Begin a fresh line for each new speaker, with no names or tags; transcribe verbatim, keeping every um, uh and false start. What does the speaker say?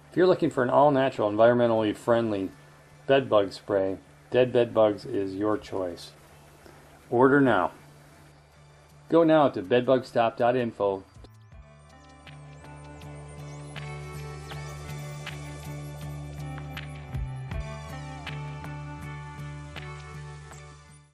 If you're looking for an all-natural, environmentally friendly bedbug spray, Dead Bed Bugs is your choice. Order now. Go now to bedbugstop dot info